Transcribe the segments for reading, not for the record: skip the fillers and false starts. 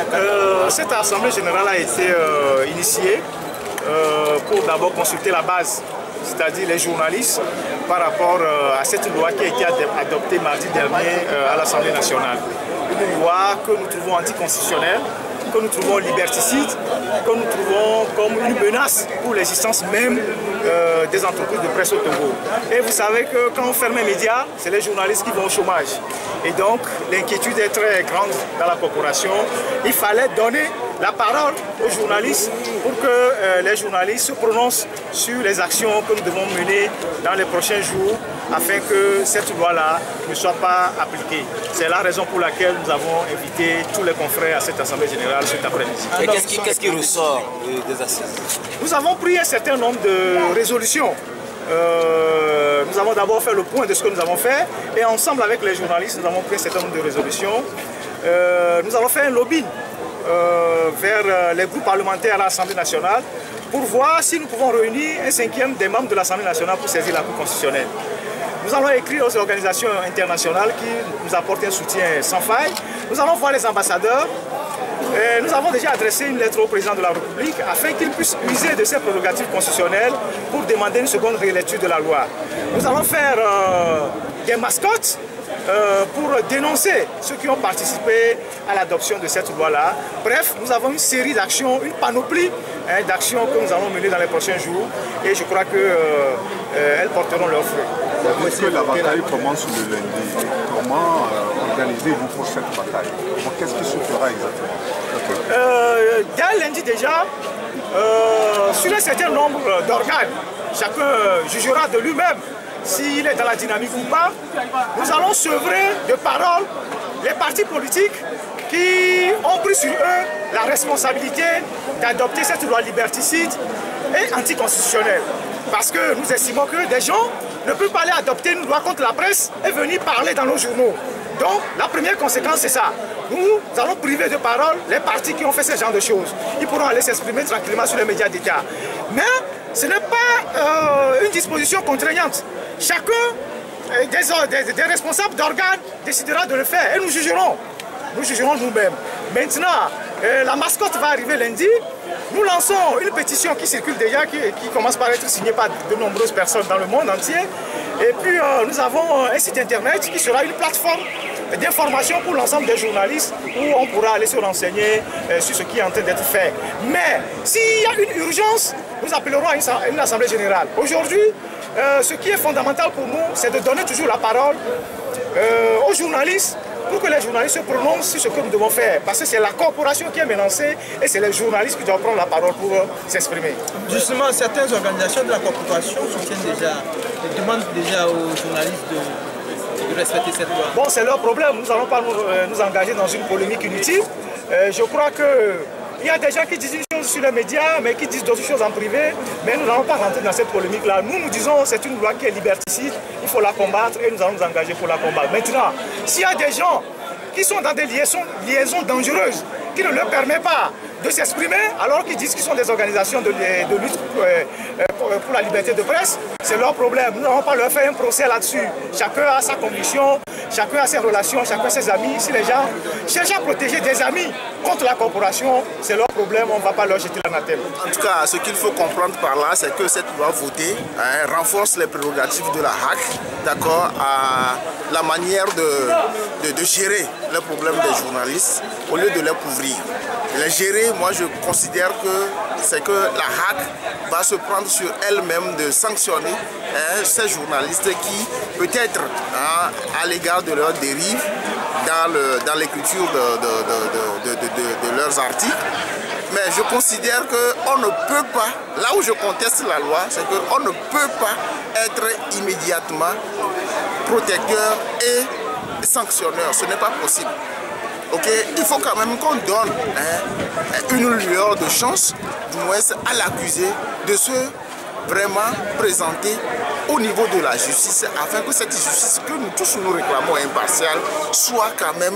Cette assemblée générale a été initiée pour d'abord consulter la base, c'est-à-dire les journalistes, par rapport à cette loi qui a été adoptée mardi dernier à l'Assemblée nationale. Une loi que nous trouvons anticonstitutionnelle, que nous trouvons liberticide, que nous trouvons comme une menace pour l'existence même des entreprises de presse au Togo. Et vous savez que quand on ferme les médias, c'est les journalistes qui vont au chômage. Et donc l'inquiétude est très grande dans la corporation. Il fallait donner la parole aux journalistes pour que les journalistes se prononcent sur les actions que nous devons mener dans les prochains jours afin que cette loi-là ne soit pas appliquée. C'est la raison pour laquelle nous avons invité tous les confrères à cette Assemblée générale cet après-midi. Et qu'est-ce qui ressort des assises? Nous avons pris un certain nombre de résolutions. Nous avons d'abord fait le point de ce que nous avons fait et ensemble avec les journalistes, nous avons pris un certain nombre de résolutions. Nous avons fait un lobbying vers les groupes parlementaires à l'Assemblée nationale pour voir si nous pouvons réunir un cinquième des membres de l'Assemblée nationale pour saisir la Cour constitutionnelle. Nous allons écrire aux organisations internationales qui nous apportent un soutien sans faille. Nous allons voir les ambassadeurs. Nous avons déjà adressé une lettre au président de la République afin qu'il puisse user de ses prérogatives constitutionnelles pour demander une seconde rélecture de la loi. Nous allons faire des mascottes pour dénoncer ceux qui ont participé à l'adoption de cette loi-là. Bref, nous avons une série d'actions, une panoplie d'actions que nous allons mener dans les prochains jours et je crois qu'elles porteront leurs fruits. Est-ce que la bataille commence le lundi? Comment organisez-vous pour cette bataille? Qu'est-ce qui se fera exactement? Dès lundi déjà, sur un certain nombre d'organes, chacun jugera de lui-même s'il est dans la dynamique ou pas. Nous allons sevrer de parole les partis politiques qui ont pris sur eux la responsabilité d'adopter cette loi liberticide et anticonstitutionnelle. Parce que nous estimons que des gens ne peuvent pas aller adopter une loi contre la presse et venir parler dans nos journaux. Donc la première conséquence c'est ça. Nous allons priver de parole les partis qui ont fait ce genre de choses. Ils pourront aller s'exprimer tranquillement sur les médias d'État. Mais ce n'est pas une disposition contraignante. Chacun des responsables d'organes décidera de le faire et nous jugerons. Nous jugerons nous-mêmes. Maintenant, la mascotte va arriver lundi. Nous lançons une pétition qui circule déjà, qui commence par être signée par de nombreuses personnes dans le monde entier. Et puis nous avons un site internet qui sera une plateforme d'information pour l'ensemble des journalistes où on pourra aller se renseigner sur ce qui est en train d'être fait. Mais s'il y a une urgence, nous appellerons à une assemblée générale. Aujourd'hui, ce qui est fondamental pour nous, c'est de donner toujours la parole aux journalistes pour que les journalistes se prononcent sur ce que nous devons faire. Parce que c'est la corporation qui est menacée et c'est les journalistes qui doivent prendre la parole pour s'exprimer. Justement, certaines organisations de la corporation soutiennent déjà, demandent déjà aux journalistes de respecter cette loi. Bon, c'est leur problème. Nous n'allons pas nous engager dans une polémique inutile. Je crois qu'il y a des gens qui disent une chose sur les médias, mais qui disent d'autres choses en privé. Mais nous n'allons pas rentrer dans cette polémique-là. Nous disons que c'est une loi qui est liberticide, il faut la combattre et nous allons nous engager pour la combattre. Maintenant, s'il y a des gens qui sont dans des liaisons dangereuses, qui ne leur permettent pas de s'exprimer, alors qu'ils disent qu'ils sont des organisations de lutte pour la liberté de presse, c'est leur problème. Nous n'allons pas leur faire un procès là-dessus. Chacun a sa conviction, chacun a ses relations, chacun a ses amis. Si les gens cherchent à protéger des amis contre la corporation, c'est leur problème, on ne va pas leur jeter l'anathème. En tout cas, ce qu'il faut comprendre par là, c'est que cette loi votée renforce les prérogatives de la HAC, d'accord, à la manière de gérer les problèmes des journalistes au lieu de les couvrir. Les gérer, moi je considère que c'est que la HAC va se prendre sur elle-même de sanctionner ces journalistes qui, peut-être à l'égard de leurs dérives dans l'écriture de leurs articles, mais je considère qu'on ne peut pas, là où je conteste la loi, c'est qu'on ne peut pas être immédiatement protecteur et sanctionneur. Ce n'est pas possible. Okay? Il faut quand même qu'on donne une lueur de chance, du moins à l'accusé, de se vraiment présenter au niveau de la justice, afin que cette justice que nous tous nous réclamons impartiale soit quand même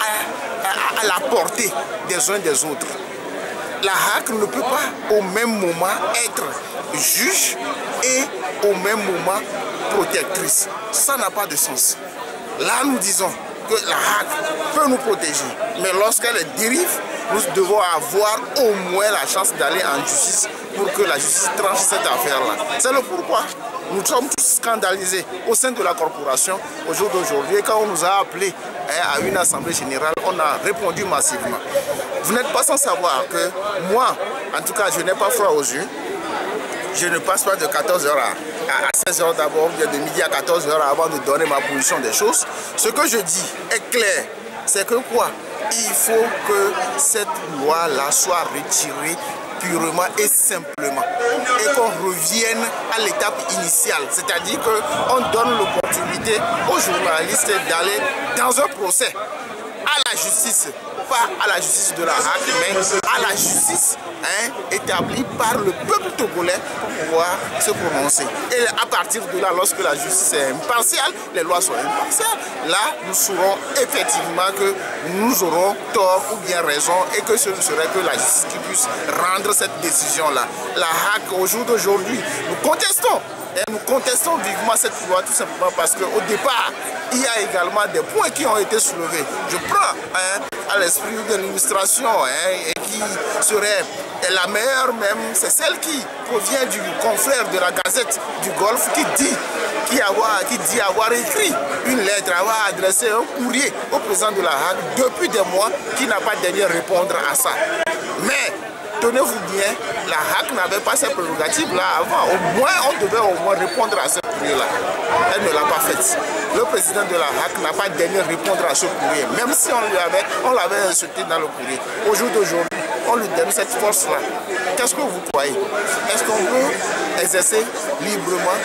à la portée des uns des autres. La HAC ne peut pas au même moment être juge et au même moment protectrice. Ça n'a pas de sens. Là, nous disons que la HAC peut nous protéger, mais lorsqu'elle dérive nous devons avoir au moins la chance d'aller en justice pour que la justice tranche cette affaire-là. C'est le pourquoi nous sommes tous scandalisés au sein de la corporation au jour d'aujourd'hui. Quand on nous a appelés à une assemblée générale, on a répondu massivement. Vous n'êtes pas sans savoir que moi, en tout cas, je n'ai pas froid aux yeux. Je ne passe pas de 14h à 16h d'abord, bien de midi à 14h avant de donner ma position des choses. Ce que je dis est clair, c'est que quoi? Il faut que cette loi-là soit retirée purement et simplement et qu'on revienne à l'étape initiale, c'est-à-dire qu'on donne l'opportunité aux journalistes d'aller dans un procès à la justice, pas à la justice de la HAC, mais à la justice établie par le peuple togolais pour pouvoir se prononcer. Et à partir de là, lorsque la justice est impartiale, les lois sont impartiales, là nous saurons effectivement que nous aurons tort ou bien raison et que ce ne serait que la justice qui puisse rendre cette décision-là. La HAC, au jour d'aujourd'hui, nous contestons. Et nous contestons vivement cette loi tout simplement parce qu'au départ, il y a également des points qui ont été soulevés. Je prends à l'esprit de l'illustration et qui serait la meilleure même, c'est celle qui provient du confrère de la Gazette du Golfe qui dit avoir écrit une lettre, avoir adressé un courrier au président de la HAC depuis des mois qui n'a pas daigné répondre à ça. Mais tenez-vous bien, la HAC n'avait pas ces prérogatives-là avant. Au moins, on devait au moins répondre à ce courrier-là. Elle ne l'a pas fait. Le président de la HAC n'a pas daigné répondre à ce courrier, même si on l'avait insulté dans le courrier. Au jour d'aujourd'hui, on lui donne cette force-là. Qu'est-ce que vous croyez? Est-ce qu'on peut exercer librement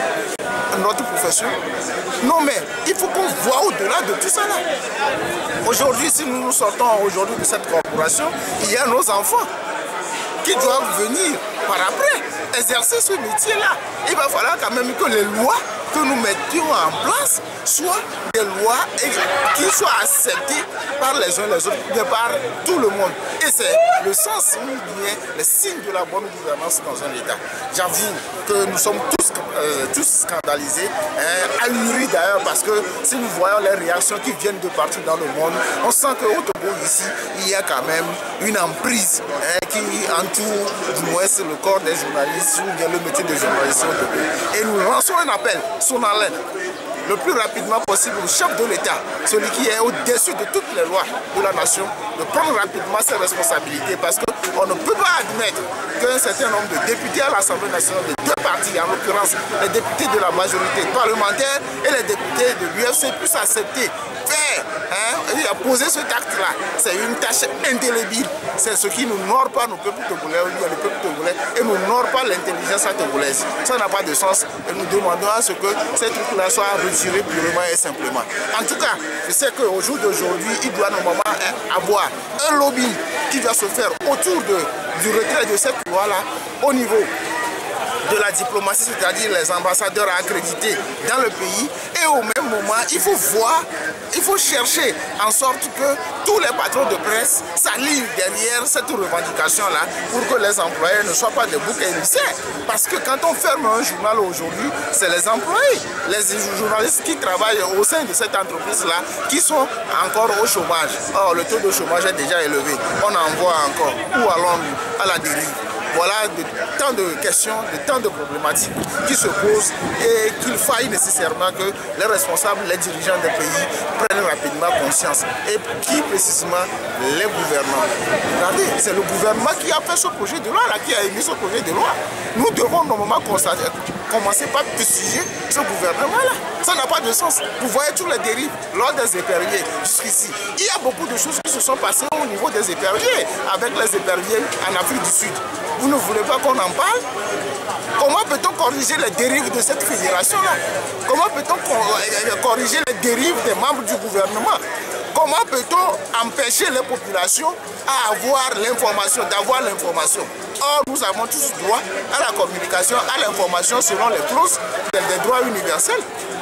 notre profession? Non, mais il faut qu'on voit au-delà de tout ça là. Aujourd'hui, si nous nous sortons aujourd'hui de cette corporation, il y a nos enfants qui doivent venir par après exercer ce métier-là. Il va falloir quand même que les lois que nous mettions en place soient des lois qui soient acceptées par les uns les autres, par tout le monde. Et c'est le sens, ou bien le signe de la bonne gouvernance dans un État. J'avoue que nous sommes tous scandalisés, ahuris d'ailleurs, parce que si nous voyons les réactions qui viennent de partout dans le monde, on sent qu'au Togo ici, il y a quand même une emprise qui entoure du moins le corps des journalistes ou bien le métier de journaliste au Togo. Et nous lançons un appel solennel le plus rapidement possible au chef de l'État, celui qui est au-dessus de toutes les lois de la nation, de prendre rapidement ses responsabilités, parce qu'on ne peut pas admettre qu'un certain nombre de députés à l'Assemblée nationale de deux partis, en l'occurrence les députés de la majorité parlementaire et les députés de l'UFC, puissent accepter, faire, poser cet acte-là. C'est une tâche indélébile. C'est ce qui nous n'honore pas nos peuples togolais, le peuple togolais, et nous n'honore pas l'intelligence togolaise. Ça n'a pas de sens et nous demandons à ce que ces trucs-là soient retirés purement et simplement. En tout cas, je sais qu'au jour d'aujourd'hui, il doit normalement avoir un lobby qui doit se faire autour du retrait de cette loi-là au niveau de la diplomatie, c'est-à-dire les ambassadeurs accrédités dans le pays. Et au même moment, il faut voir, il faut chercher en sorte que tous les patrons de presse s'alignent derrière cette revendication-là pour que les employés ne soient pas des boucs émissaires. Parce que quand on ferme un journal aujourd'hui, c'est les employés, les journalistes qui travaillent au sein de cette entreprise-là qui sont encore au chômage. Or, le taux de chômage est déjà élevé. On en voit encore. Où allons-nous? À la dérive. Voilà tant de questions, tant de problématiques qui se posent et qu'il faille nécessairement que les responsables, les dirigeants des pays prennent rapidement conscience. Et qui précisément? Les gouvernants. Regardez, c'est le gouvernement qui a fait ce projet de loi, là, qui a émis ce projet de loi. Nous devons normalement commencer par fustiger ce gouvernement-là. Ça n'a pas de sens. Vous voyez tous les dérives lors des éperviers jusqu'ici. Il y a beaucoup de choses qui se sont passées au niveau des éperviers, avec les éperviers en Afrique du Sud. Vous ne voulez pas qu'on en parle? Comment peut-on corriger les dérives de cette fédération-là? Comment peut-on corriger les dérives des membres du gouvernement? Comment peut-on empêcher les populations à avoir l'information, d'avoir l'information? Or, nous avons tous droit à la communication, à l'information selon les clauses des droits universels.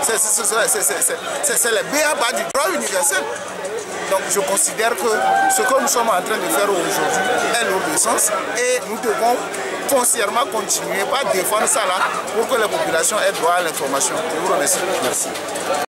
C'est le b.a.-ba du droit universel. Donc je considère que ce que nous sommes en train de faire aujourd'hui est l'obéissance et nous devons foncièrement continuer par défendre ça là pour que les populations aient droit à l'information. Je vous remercie. Merci.